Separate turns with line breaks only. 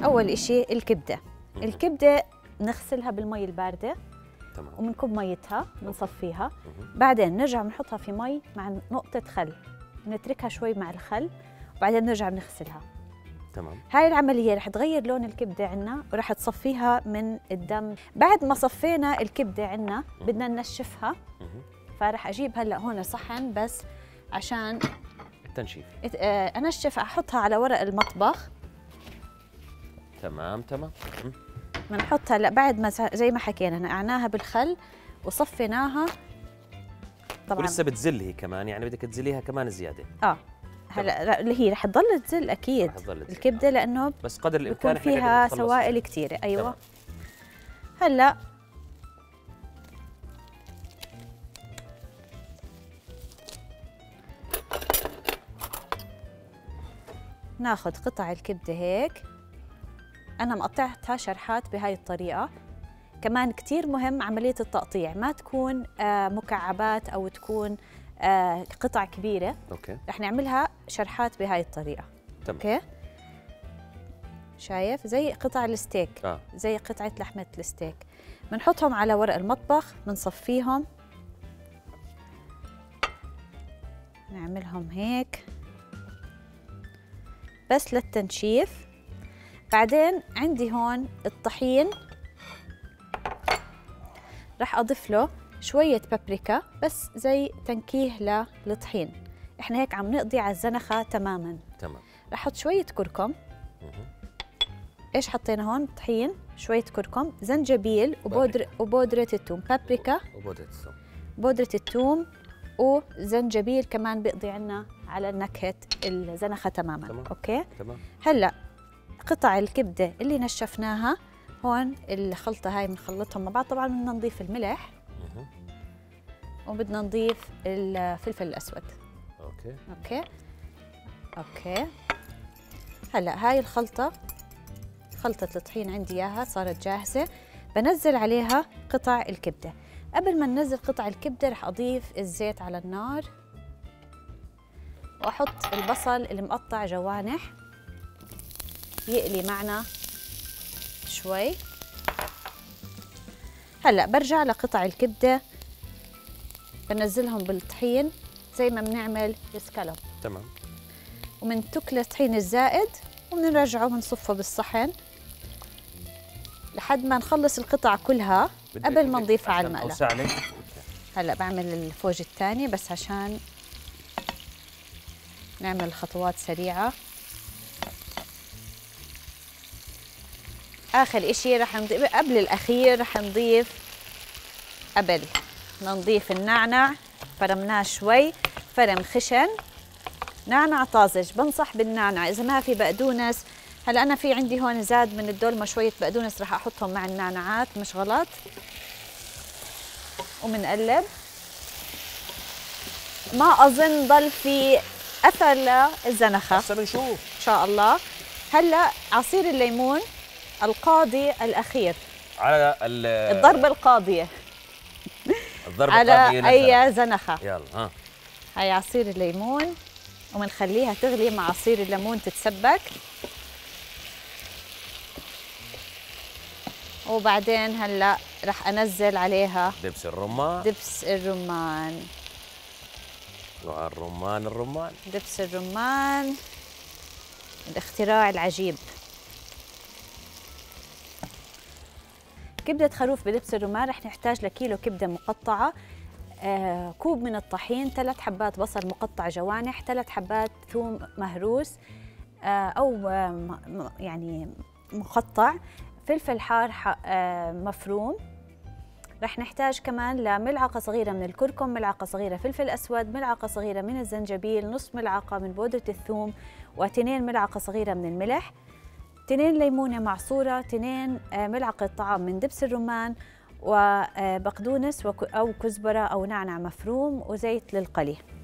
أول إشي الكبدة. الكبدة نغسلها بالمي الباردة،
تمام،
ومنكب ميتها بنصفيها. بعدين نرجع بنحطها في مي مع نقطة خل، بنتركها شوي مع الخل، وبعدين نرجع بنغسلها.
تمام.
هاي العملية رح تغير لون الكبدة عنا ورح تصفيها من الدم. بعد ما صفينا الكبدة عنا بدنا ننشفها، فرح أجيب هلأ هون صحن بس عشان
التنشيف.
أنشف، أحطها على ورق المطبخ.
تمام تمام.
بنحطها هلا بعد ما زي ما حكينا نقعناها بالخل وصفيناها طبعا،
ولسه بتزل هي كمان، يعني بدك تزليها كمان زياده.
هلا اللي هي رح تضل تزل اكيد
رح تضل تزل.
الكبده لانه
بس قدر الامكان
بيكون فيها سوائل كثيره. ايوه
تمام.
هلا ناخذ قطع الكبده هيك، انا مقطعتها شرحات بهاي الطريقه. كمان كتير مهم عملية التقطيع، ما تكون مكعبات أو تكون قطع كبيرة.
أوكي.
رح نعملها شرحات بهاي الطريقة.
تمام.
أوكي. شايف زي قطع الستيك، زي قطعة لحمة الستيك. بنحطهم على ورق المطبخ، بنصفيهم، نعملهم هيك بس للتنشيف. بعدين عندي هون الطحين، رح أضيف له شوية بابريكا بس زي تنكيه للطحين. إحنا هيك عم نقضي على الزنخة تماماً.
تمام.
رح أحط شوية كركم. إيش حطينا هون؟ طحين، شوية كركم، زنجبيل وبودرة الثوم، بابريكا بودرة الثوم وزنجبيل كمان بيقضي عنا على نكهة الزنخة تماماً.
تمام.
أوكي؟
تمام.
هلأ قطع الكبدة اللي نشفناها هون، الخلطة هاي بنخلطهم مع بعض. طبعاً بدنا نضيف الملح وبدنا نضيف الفلفل الأسود.
أوكي.
أوكي. أوكي. هلأ هاي الخلطة، خلطة الطحين عندي إياها صارت جاهزة. بنزل عليها قطع الكبدة. قبل ما ننزل قطع الكبدة رح أضيف الزيت على النار وأحط البصل اللي مقطع جوانح يقلي معنا شوي. هلأ برجع لقطع الكبدة، بنزلهم بالطحين زي ما بنعمل السكالوب.
تمام.
ومنتك الطحين الزائد وبنرجعه بنصفه بالصحن لحد ما نخلص القطع كلها قبل ما نضيفها على المقلة. هلا بعمل الفوج الثاني بس عشان نعمل خطوات سريعة. آخر إشي رح نضيف قبل الأخير، رح نضيف قبل ما نضيف النعنع، فرمناه شوي فرم خشن، نعنع طازج. بنصح بالنعنع إذا ما في بقدونس. هلا أنا في عندي هون زاد من الدولمة شوية بقدونس رح أحطهم مع النعنعات، مش غلط. ومنقلب. ما أظن ضل في أثر للزنخة.
هسه بنشوف
إن شاء الله. هلا عصير الليمون القاضي الأخير
على
الضربة القاضية.
الضربة
على
القاضية
أي زنخة.
يلا
هاي عصير الليمون ومنخليها تغلي مع عصير الليمون تتسبك. وبعدين هلا رح انزل عليها
دبس الرمان.
دبس الرمان.
الرمان
دبس الرمان الاختراع العجيب. كبدة خروف بدبس الرمان رح نحتاج لكيلو كبدة مقطعة، كوب من الطحين، 3 حبات بصل مقطع جوانح، 3 حبات ثوم مهروس أو يعني مقطع، فلفل حار مفروم. رح نحتاج كمان لملعقة صغيرة من الكركم، ملعقة صغيرة فلفل أسود، ملعقة صغيرة من الزنجبيل، نص ملعقة من بودرة الثوم، و2 ملعقة صغيرة من الملح، 2 ليمونة معصورة، 2 ملعقة طعام من دبس الرمان، وبقدونس أو كزبرة أو نعنع مفروم، وزيت للقلي.